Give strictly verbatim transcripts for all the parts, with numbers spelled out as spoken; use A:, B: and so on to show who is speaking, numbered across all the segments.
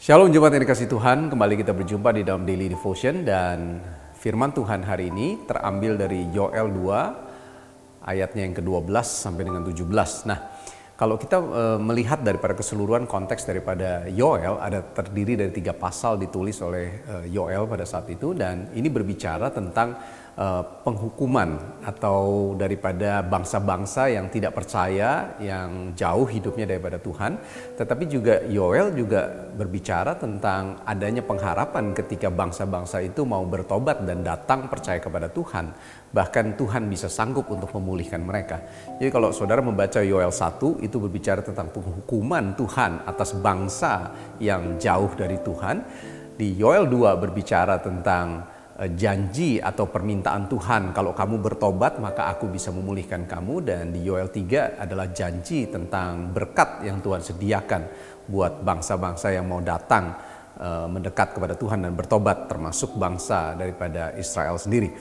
A: Shalom jemaat yang dikasih Tuhan, kembali kita berjumpa di dalam Daily Devotion dan firman Tuhan hari ini terambil dari Yoel dua ayatnya yang kedua belas sampai dengan tujuh belas. Nah, kalau kita e, melihat daripada keseluruhan konteks daripada Yoel, ada terdiri dari tiga pasal ditulis oleh e, Yoel pada saat itu, dan ini berbicara tentang e, penghukuman atau daripada bangsa-bangsa yang tidak percaya, yang jauh hidupnya daripada Tuhan. Tetapi juga Yoel juga berbicara tentang adanya pengharapan ketika bangsa-bangsa itu mau bertobat dan datang percaya kepada Tuhan. Bahkan Tuhan bisa sanggup untuk memulihkan mereka. Jadi kalau saudara membaca Yoel satu, itu berbicara tentang penghukuman Tuhan atas bangsa yang jauh dari Tuhan. Di Yoel dua berbicara tentang uh, janji atau permintaan Tuhan, kalau kamu bertobat maka aku bisa memulihkan kamu. Dan di Yoel tiga adalah janji tentang berkat yang Tuhan sediakan buat bangsa-bangsa yang mau datang uh, mendekat kepada Tuhan dan bertobat, termasuk bangsa daripada Israel sendiri.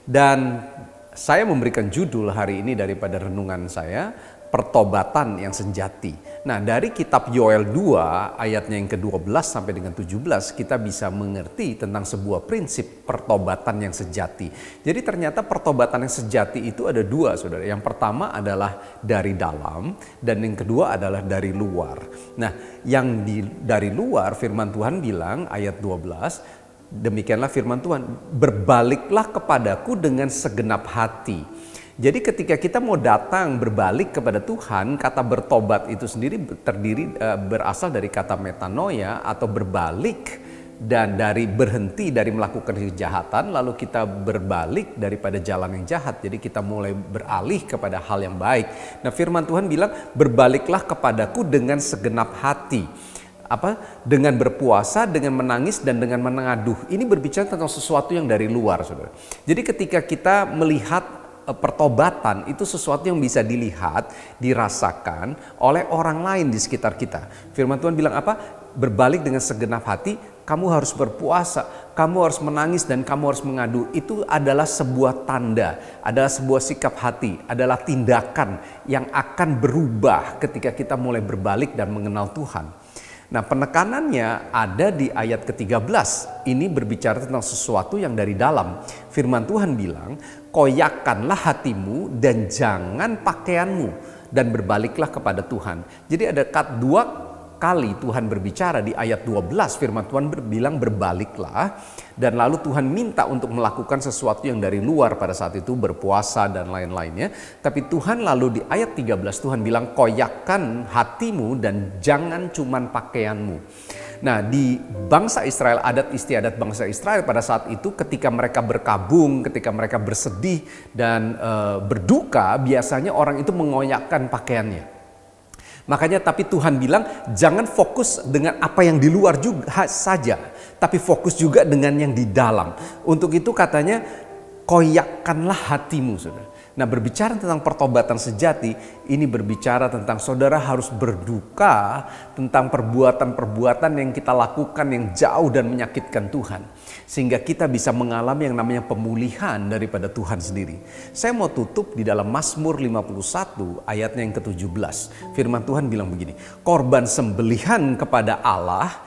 A: Dan saya memberikan judul hari ini daripada renungan saya, pertobatan yang sejati. Nah, dari kitab Yoel dua ayatnya yang kedua belas sampai dengan tujuh belas, kita bisa mengerti tentang sebuah prinsip pertobatan yang sejati. Jadi ternyata pertobatan yang sejati itu ada dua, saudara. Yang pertama adalah dari dalam, dan yang kedua adalah dari luar. Nah, yang di, dari luar, firman Tuhan bilang ayat dua belas, demikianlah firman Tuhan, berbaliklah kepadaku dengan segenap hati. Jadi ketika kita mau datang berbalik kepada Tuhan, kata bertobat itu sendiri terdiri berasal dari kata metanoia atau berbalik, dan dari berhenti dari melakukan kejahatan lalu kita berbalik daripada jalan yang jahat. Jadi kita mulai beralih kepada hal yang baik. Nah, firman Tuhan bilang berbaliklah kepadaku dengan segenap hati. Apa? Dengan berpuasa, dengan menangis, dan dengan mengaduh. Ini berbicara tentang sesuatu yang dari luar, saudara. Jadi ketika kita melihat pertobatan, itu sesuatu yang bisa dilihat, dirasakan oleh orang lain di sekitar kita. Firman Tuhan bilang apa? Berbalik dengan segenap hati, kamu harus berpuasa, kamu harus menangis, dan kamu harus mengadu. Itu adalah sebuah tanda, adalah sebuah sikap hati, adalah tindakan yang akan berubah ketika kita mulai berbalik dan mengenal Tuhan. Nah, penekanannya ada di ayat ke tiga belas. Ini berbicara tentang sesuatu yang dari dalam. Firman Tuhan bilang, koyakkanlah hatimu dan jangan pakaianmu, dan berbaliklah kepada Tuhan. Jadi ada kat dua kali Tuhan berbicara di ayat dua belas. Firman Tuhan bilang berbaliklah, dan lalu Tuhan minta untuk melakukan sesuatu yang dari luar pada saat itu, berpuasa dan lain-lainnya. Tapi Tuhan lalu di ayat tiga belas Tuhan bilang koyakkan hatimu dan jangan cuman pakaianmu. Nah, di bangsa Israel, adat istiadat bangsa Israel pada saat itu ketika mereka berkabung, ketika mereka bersedih dan e, berduka, biasanya orang itu mengoyakkan pakaiannya. Makanya tapi Tuhan bilang jangan fokus dengan apa yang di luar juga saja, tapi fokus juga dengan yang di dalam. Untuk itu katanya koyakkanlah hatimu, saudara. Nah, berbicara tentang pertobatan sejati, ini berbicara tentang saudara harus berduka tentang perbuatan-perbuatan yang kita lakukan yang jauh dan menyakitkan Tuhan. Sehingga kita bisa mengalami yang namanya pemulihan daripada Tuhan sendiri. Saya mau tutup di dalam Mazmur lima puluh satu ayatnya yang ke tujuh belas. Firman Tuhan bilang begini, korban sembelihan kepada Allah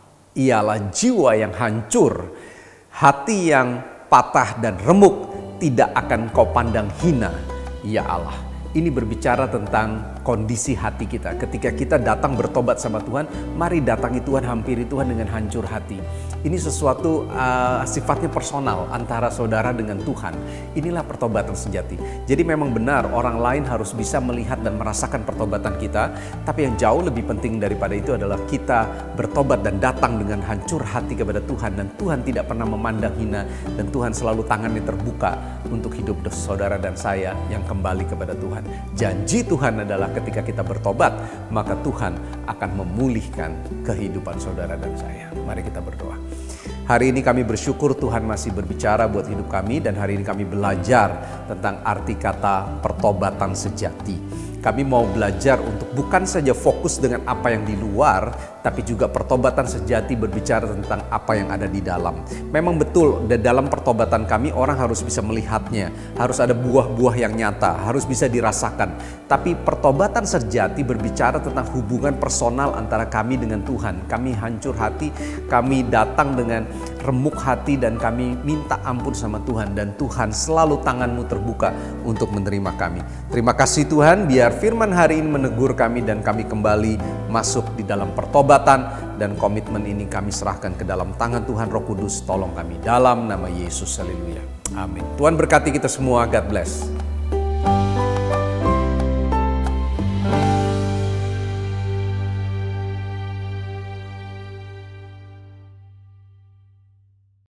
A: ialah jiwa yang hancur, hati yang patah dan remuk tidak akan kau pandang hina, ya Allah. Ini berbicara tentang kondisi hati kita. Ketika kita datang bertobat sama Tuhan, mari datangi Tuhan, hampiri Tuhan dengan hancur hati. Ini sesuatu uh, sifatnya personal antara saudara dengan Tuhan. Inilah pertobatan sejati. Jadi memang benar orang lain harus bisa melihat dan merasakan pertobatan kita. Tapi yang jauh lebih penting daripada itu adalah kita bertobat dan datang dengan hancur hati kepada Tuhan. Dan Tuhan tidak pernah memandang hina. Dan Tuhan selalu tangannya terbuka untuk hidup saudara dan saya yang kembali kepada Tuhan. Janji Tuhan adalah ketika kita bertobat, maka Tuhan akan memulihkan kehidupan saudara dan saya. Mari kita berdoa. Hari ini kami bersyukur Tuhan masih berbicara buat hidup kami, dan hari ini kami belajar tentang arti kata pertobatan sejati. Kami mau belajar untuk bukan saja fokus dengan apa yang di luar, tapi juga pertobatan sejati berbicara tentang apa yang ada di dalam. Memang betul, di dalam pertobatan kami orang harus bisa melihatnya, harus ada buah-buah yang nyata, harus bisa dirasakan. Tapi pertobatan sejati berbicara tentang hubungan personal antara kami dengan Tuhan. Kami hancur hati, kami datang dengan remuk hati dan kami minta ampun sama Tuhan, dan Tuhan selalu tanganmu terbuka untuk menerima kami. Terima kasih Tuhan, biar firman hari ini menegur kami dan kami kembali masuk di dalam pertobatan, dan komitmen ini kami serahkan ke dalam tangan Tuhan Roh Kudus. Tolong kami dalam nama Yesus, haleluya, amin. Tuhan berkati kita semua, God bless.